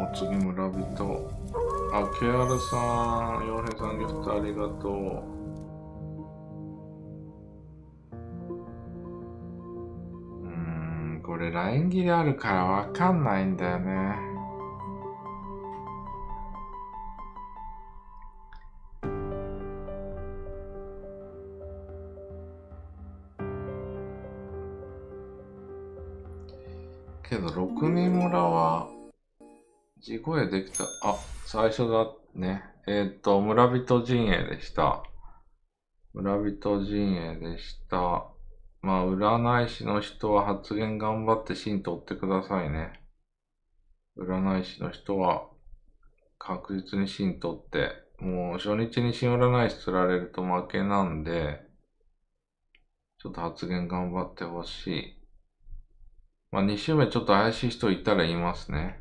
次村人。あ、KR さん、洋平さんギフトありがとう。これライン切りあるからわかんないんだよね。けど、六人村は、地声できた。あ、最初だね。村人陣営でした。村人陣営でした。まあ、占い師の人は発言頑張って芯取ってくださいね。占い師の人は確実に芯取って、もう初日に新占い師釣られると負けなんで、ちょっと発言頑張ってほしい。まあ、2週目ちょっと怪しい人いたら言いますね。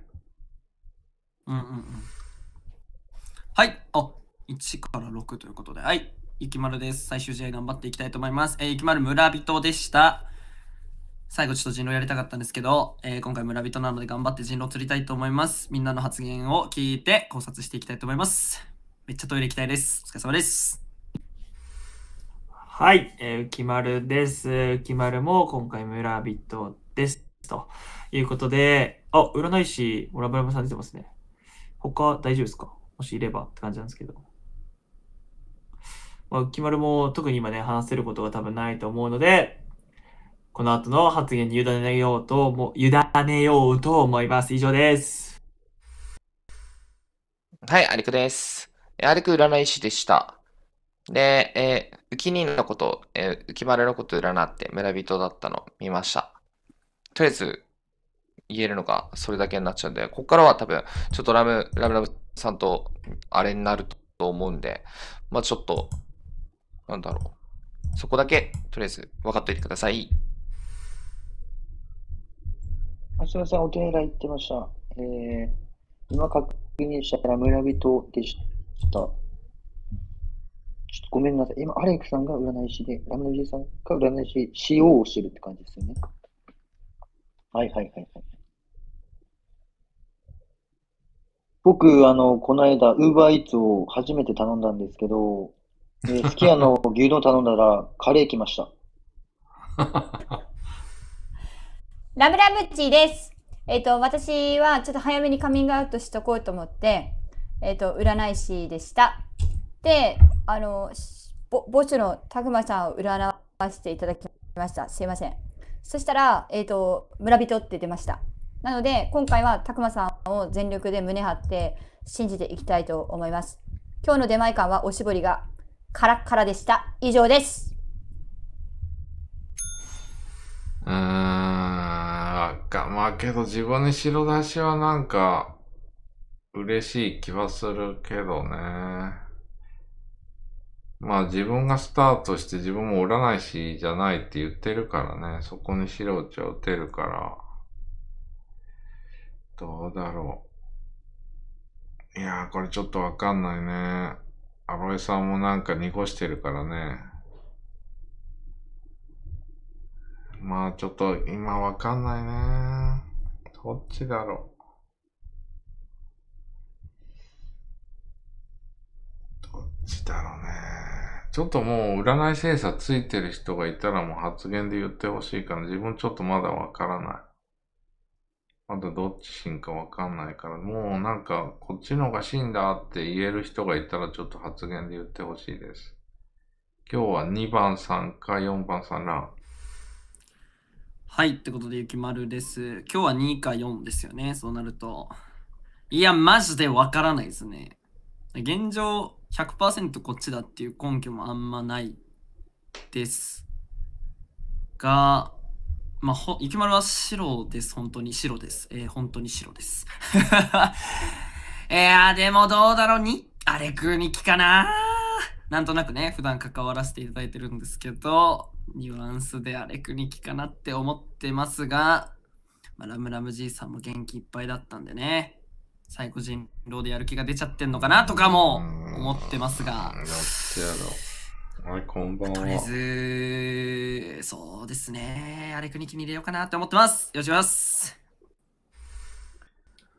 はい。あ、1から6ということで。はい。ゆきまるです。最終試合頑張っていきたいと思います。ゆきまる村人でした。最後ちょっと人狼やりたかったんですけど、今回村人なので頑張って人狼釣りたいと思います。みんなの発言を聞いて考察していきたいと思います。めっちゃトイレ行きたいです。お疲れ様です。 はい、浮き丸です。浮き丸も今回村人です。ということで、あ、占い師、ラブラブさん出てますね。他大丈夫ですか？もしいればって感じなんですけど。まあ、浮き丸も特に今ね、話せることが多分ないと思うので、この後の発言に委ねようと思います。以上です。 はい、アリクです。アリク占い師でした。で、浮き人のこと、浮き丸のこと占って村人だったの見ました。とりあえず言えるのがそれだけになっちゃうんで、ここからは多分、ちょっとラムさんとあれになると思うんで、まあちょっと、なんだろう。そこだけ、とりあえず分かっておいてください。 すみません、お手洗い行ってました。今確認したら村人でした。ちょっとごめんなさい。今、アレックさんが占い師で、ラムネジさんが占い師、使用をしてるって感じですよね。はいはいはいはい。僕、この間、ウーバーイーツを初めて頼んだんですけど、すき家の牛丼頼んだら、カレー来ました。 ラブラブッチーです。私はちょっと早めにカミングアウトしとこうと思って、占い師でした。で、墓地のたくまさんを占わせていただきました。すいません。そしたら、村人って出ました。なので、今回はたくまさんを全力で胸張って信じていきたいと思います。今日の出前館はおしぼりがカラッカラでした。以上です。 まあけど自分に白出しはなんか嬉しい気はするけどね。まあ自分がスタートして自分も占い師じゃないって言ってるからね。そこに白打ちは打てるから。どうだろう。いやーこれちょっとわかんないね。アロエさんもなんか濁してるからね。まあちょっと今わかんないね。どっちだろう。どっちだろうね。ちょっともう占い精査ついてる人がいたらもう発言で言ってほしいから、自分ちょっとまだわからない。まだどっち真かわかんないから、もうなんかこっちのが真だって言える人がいたらちょっと発言で言ってほしいです。今日は2番さんか4番さんら。 はい。ってことで、ゆきまるです。今日は2か4ですよね。そうなると。いや、マジでわからないですね。現状100% こっちだっていう根拠もあんまないですが、まあ、ゆきまるは白です。本当に白です。本当に白です。いや、でもどうだろうに、アレクニキかな。なんとなくね、普段関わらせていただいてるんですけど、ニュアンスでアレクニキかなって思ってますが、まあ、ラムラムじいさんも元気いっぱいだったんでね、最後人狼でやる気が出ちゃってんのかなとかも思ってますが。 やってやろう。はい、こんばんは。 とりあえず、そうですね。アレクニキに入れようかなって思ってます。よろしくお願いします。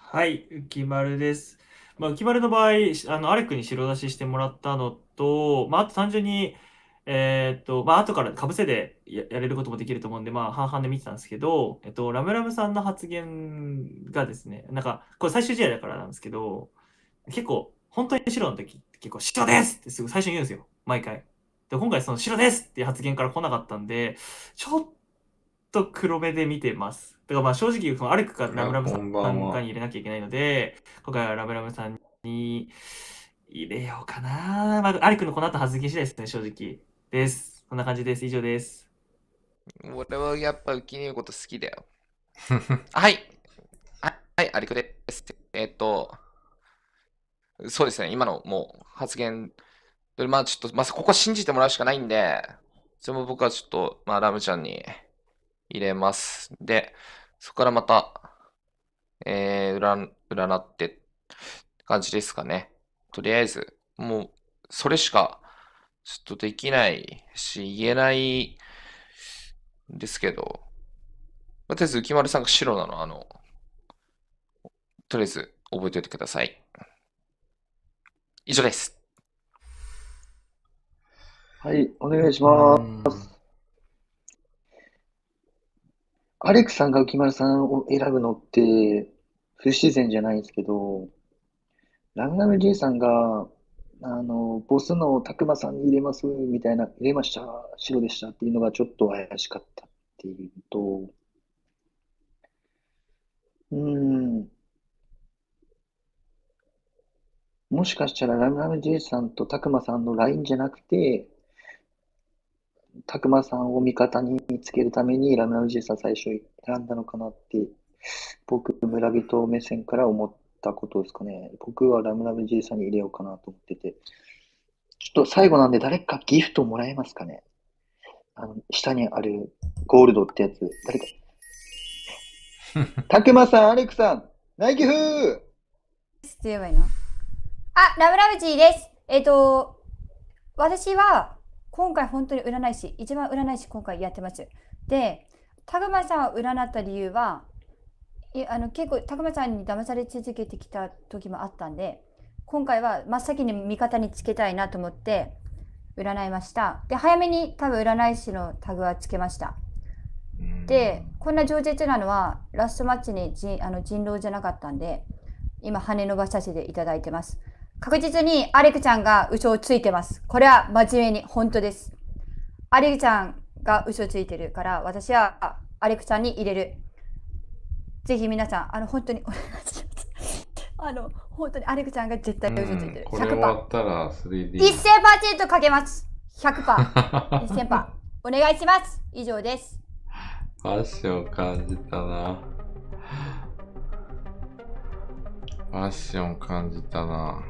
はい、浮丸です。浮丸の場合、アレクに白出ししてもらったのと、あと単純に、後から被せでやれることもできると思うんで、半々で見てたんですけど、ラムラムさんの発言がですね、なんか、これ最終試合だからなんですけど、結構、本当に白の時、結構、白ですってすぐ最初に言うんですよ、毎回。で、今回その白ですっていう発言から来なかったんで、ちょっと黒目で見てます。だから正直、そのアレクかラムラムさんかに入れなきゃいけないので、今回はラムラムさんに入れようかな。アレクのこの後発言次第ですね、正直。です。そんな感じです。以上です。 俺はやっぱ浮きに言うこと好きだよ。はい。はい、アレクです。そうですね、今のもう発言、ちょっと、ここ信じてもらうしかないんで、それも僕はちょっと、ラムちゃんに入れます。で、そこからまた、占ってって感じですかね。とりあえず、もう、それしか、ちょっとできないし、言えないんですけど、とりあえず、浮丸さんが白なの、とりあえず、覚えておいてください。以上です。 はい、お願いします。アレクさんが浮丸さんを選ぶのって不自然じゃないですけど、ラムラム J さんが、ボスのたくまさんに入れますみたいな、入れました、白でしたっていうのがちょっと怪しかったっていうと、もしかしたらラムラム J さんとたくまさんのラインじゃなくて、たくまさんを味方につけるためにラムラム J さん最初選んだのかなって、僕、村人目線から思ったことですかね。僕はラムラム J さんに入れようかなと思ってて。ちょっと最後なんで誰かギフトもらえますかね。下にあるゴールドってやつ。誰か。たくまさん、アレクさん、ナイキフーって言えばいいの？あ、ラブラブチーです。私は今回本当に占い師、一番占い師今回やってます。で、たくまさんを占った理由は、結構たくまさんに騙され続けてきた時もあったんで、今回は真っ先に味方につけたいなと思って占いました。で、早めに多分占い師のタグはつけました。で、こんな饒舌なのはラストマッチに人狼じゃなかったんで、今羽伸ばさせていただいてます。確実にアレクちゃんが嘘をついてます。これは真面目に本当です。アレクちゃんが嘘をついてるから私はアレクちゃんに入れる。ぜひ皆さん、本当にお願いします。本当にアレクちゃんが絶対嘘ついてる。 これ終わったら 3D。 1000% かけます。100%。1000%。お願いします。以上です。 ファッション感じたな。ファッション感じたな。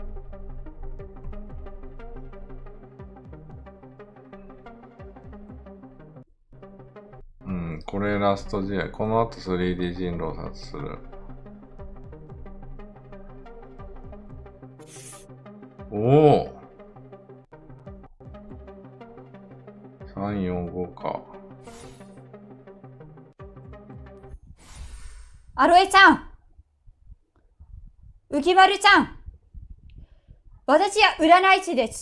これラスト試合。この後 3D 人狼殺する。おお !3、4、5か。 アロエちゃん、浮丸ちゃん、私は占い師です。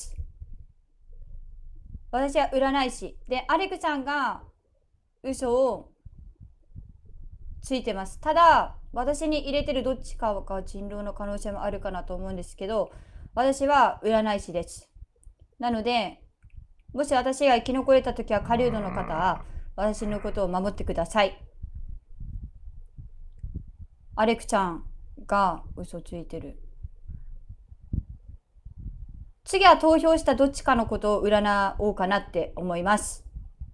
私は占い師。で、アレクちゃんが嘘をついてます。ただ、私に入れてるどっちかが人狼の可能性もあるかなと思うんですけど、私は占い師です。なので、もし私が生き残れたときは狩人の方は私のことを守ってください。アレクちゃんが嘘ついてる。次は投票したどっちかのことを占おうかなって思います。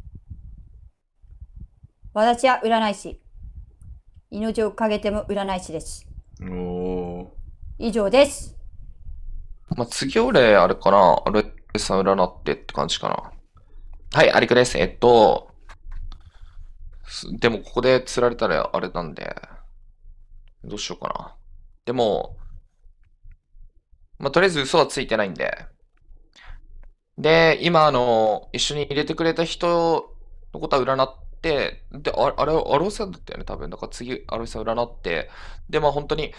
私は占い師。命をかけても占い師です。以上です。 次俺、あれかな。アレクさん占ってって感じかな。はい、アレクです。でもここで釣られたらあれなんで、どうしようかな。でも、とりあえず嘘はついてないんで。で、今一緒に入れてくれた人のことは占っで、あれ、アロエさんだったよね、多分。だから次、アロエさん占って、で、まあ本当に、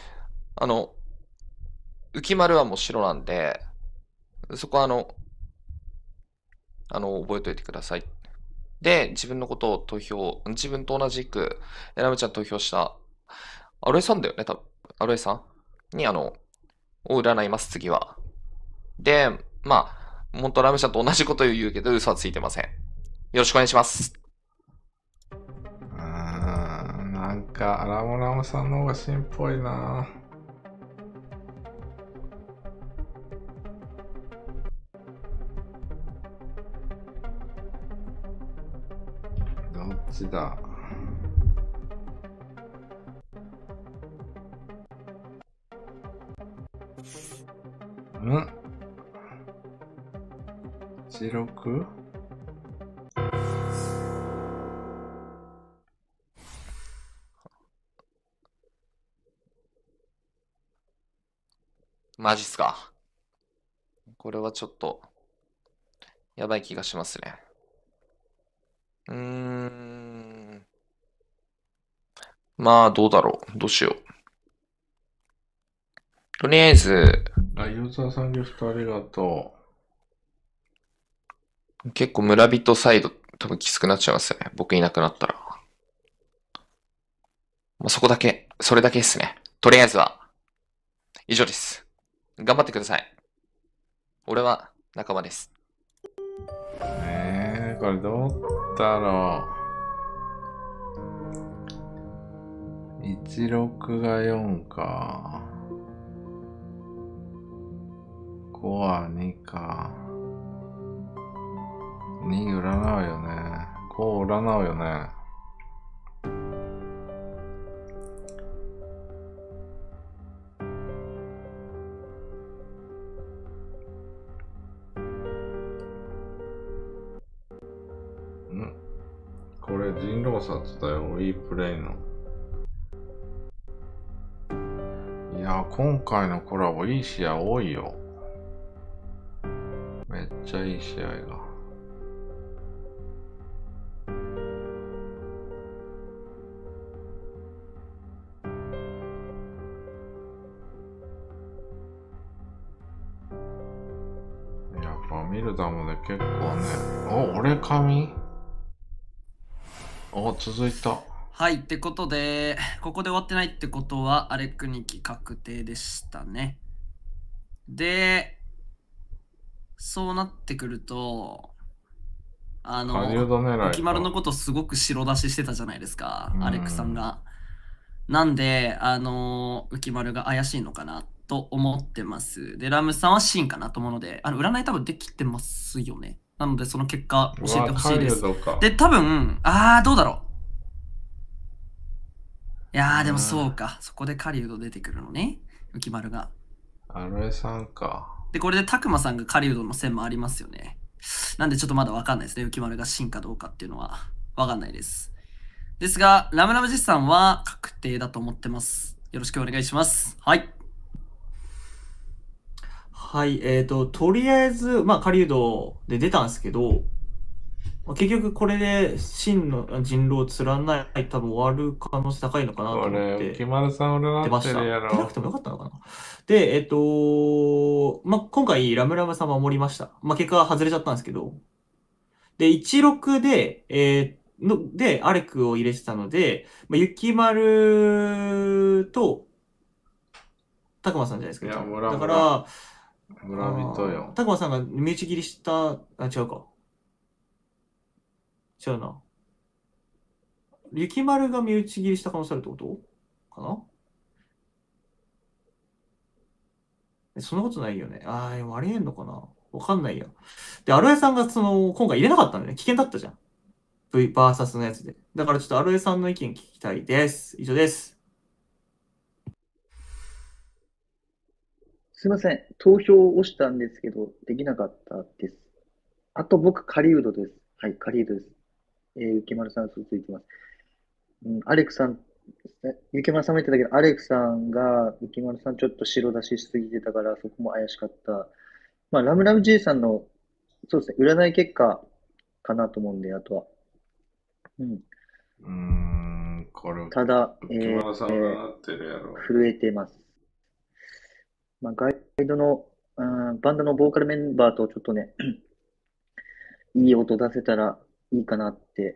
浮丸はもう白なんで、そこは覚えておいてください。で、自分のことを自分と同じく、ラムちゃん投票した、アロエさんだよね、多分。アロエさんに、を占います、次は。で、まあ、本当ラムちゃんと同じことを言うけど、嘘はついてません。よろしくお願いします。 なんか、ラムさんの方が芯っぽいな。どっちだ。16？ マジっすか。これはちょっと、やばい気がしますね。まあ、どうだろう。どうしよう。とりあえず、 ユーザーさんギフトありがと結構村人サイド多分きつくなっちゃいますよね。僕いなくなったら。まあ、それだけですね。とりあえずは、以上です。頑張ってください。俺は仲間です。 これどうだろう。16が4か。5は2か。2占うよね。5占うよね。これ人狼殺だよ、いいプレイの。いや、今回のコラボいい試合多いよ。めっちゃいい試合が。やっぱミルダムで結構ね。俺神？続いた。 はい、ってことで、ここで終わってないってことは、アレク2期確定でしたね。で、そうなってくると、浮丸のことすごく白出ししてたじゃないですか、アレクさんが。なんで、浮丸が怪しいのかなと思ってます。で、ラムさんは真かなと思うので、占い多分できてますよね。なので、その結果教えてほしいです。で、多分、どうだろう。いやー、でもそうか。そこで狩人出てくるのね。浮丸が。 アロエさんか。 で、これでタクマさんが狩人の線もありますよね。なんでちょっとまだわかんないですね。浮丸が真かどうかっていうのは。わかんないです。ですが、ラムラムジさんは確定だと思ってます。よろしくお願いします。はい。 はい、とりあえず、狩人で出たんですけど、結局これで真の人狼を貫い多分終わる可能性高いのかなと思って。 浮丸さん占ってるやろ。 出なくてもよかったのかな。で、今回ラムラムさん守りました。結果は外れちゃったんですけど。で、16で、で、アレクを入れてたので、雪丸と、たくまさんじゃないですか。 いや、 だから、 村人よ。 たくまさんが身内切りした、違うか。違うな。雪丸が身内切りした可能性あるってことかな。そんなことないよね。でもありえんのかなわかんないや。で、アロエさんが今回入れなかったんだね。危険だったじゃん。バーサスのやつで。だからちょっとアロエさんの意見聞きたいです。以上です。 すいません。投票を押したんですけど、できなかったです。あと僕、狩人です。はい、狩人です。雪丸さん嘘ついてます。アレクさん、雪丸さんも言ってたけど、アレクさんが雪丸さんちょっと白出ししすぎてたから、そこも怪しかった。ラムラム J さんの、そうですね、占い結果かなと思うんで、あとは。 これ、 ただ、 木村さんがなってるやろ。 震えてます。まあ、ガイドの、バンドのボーカルメンバーとちょっとね、いい音出せたらいいかなって、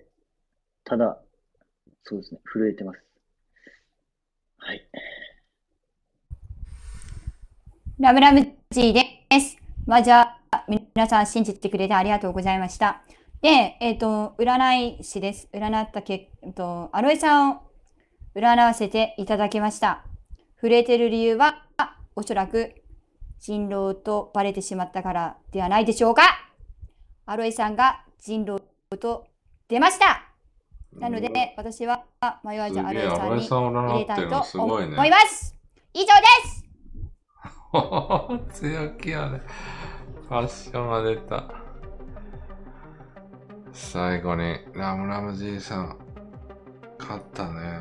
ただ、そうですね、震えてます。はい。 ラムラムジーです。まあ、じゃあ、皆さん信じてくれてありがとうございました。で、占い師です。占ったアロエさんを占わせていただきました。震えてる理由は、おそらく人狼とバレてしまったからではないでしょうか。アロエさんが人狼と出ました。なので、私は迷わずアロエさんに入れたいと思います。以上です。 強気やね。ファッションが出た。最後にラムラムじいさん勝ったね。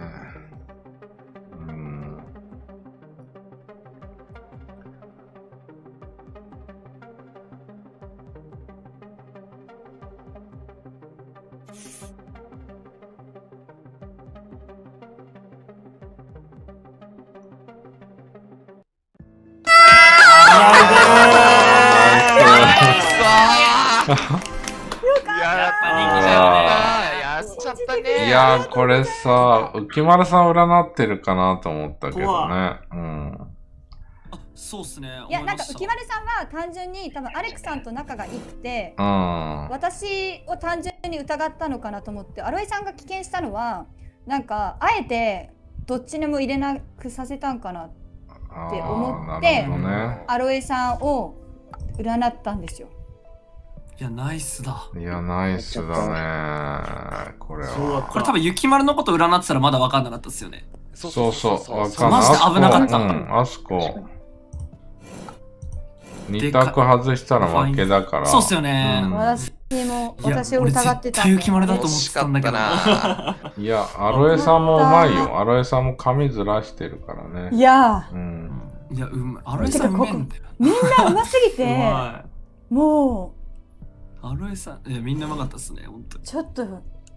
いやー、これさ、浮丸さん占ってるかなと思ったけどね。 そうっすね。 いや、なんか浮丸さんは単純に多分アレクさんと仲が良くて、私を単純に疑ったのかなと思って、アロエさんが棄権したのは、なんかあえてどっちにも入れなくさせたんかなって思って、アロエさんを占ったんですよ。 いや、ナイスだ。 いや、ナイスだね。これは。 これ多分、雪丸のこと占ってたらまだ分かんなかったですよね。 そうそう。分かんない。 マジで危なかった。 あそこ。2択外したら負けだから。 そうっすよね。 私を疑ってた。 絶対雪丸だと思ってたんだけど。 いや、アロエさんもうまいよ。アロエさんも髪ずらしてるからね。 いやいや、アロエさんうめえんだよ。 みんなうますぎて、もう。 アロエさん、いや、みんなうまかったっすね、本当に。 ちょっと、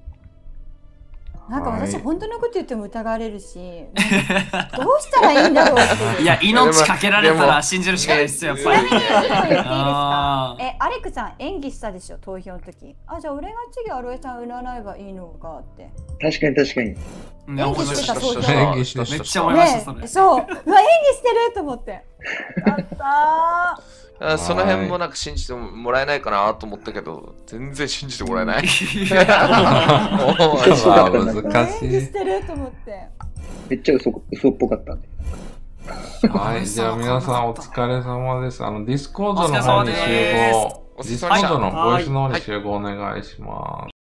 なんか私、本当のこと言っても疑われるし、どうしたらいいんだろうって。 いや、命かけられたら信じるしかないっすよ、やっぱり。 ちなみにことを言っていいですか？アレクさん演技したでしょ、投票の時。あ、じゃあ俺が次アロエさん占えばいいのかって。 確かに確かに。 演技してた、投票。 演技してた。 めっちゃ思いました、それ。 そう。うわ、演技してると思って。やったー。 その辺もなんか信じてもらえないかなと思ったけど、全然信じてもらえない。 難しい。 してると思って。 めっちゃ嘘っぽかったんで。 はい、じゃあ皆さんお疲れ様です。ディスコードの方に集合、ディスコードのボイスの方に集合お願いします。